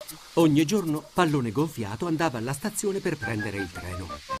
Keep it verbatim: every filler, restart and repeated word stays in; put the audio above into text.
Ogni giorno Pallone Gonfiato andava alla stazione per prendere il treno.